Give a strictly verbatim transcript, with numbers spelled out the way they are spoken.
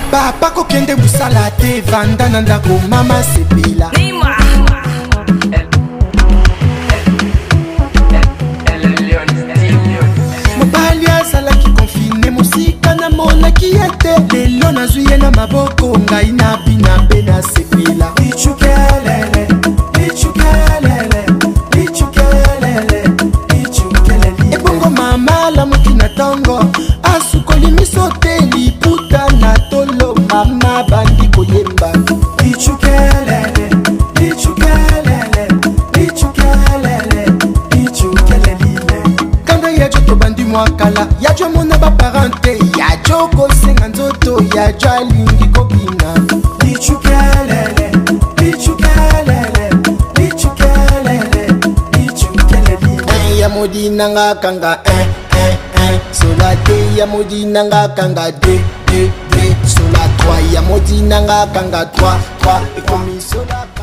papa kokende busala te vanda na ndako mama sepela mobali azalaki konfine mosika namonaki ye te lelo nazwi ye na maboko ngai na bina mpe nasepela lichukelele lichukelele lichukelele lichukelele ebongo mama lamuki na ntongo asukoli miso te liputa na tolo mama bandi koyemba lichukelele lichukelele lichukelele lichukelele kanda yajo tobandi mwakala yajo mona baparente yajo kosenga nzoto yajo alingi kobina lichukelele lichukelele lichukelele lichukelele ya modi nanga kanga eh eh eh sola te ya modi nanga kanga de de de sola trois ya modi nanga kanga trois trois et comme sola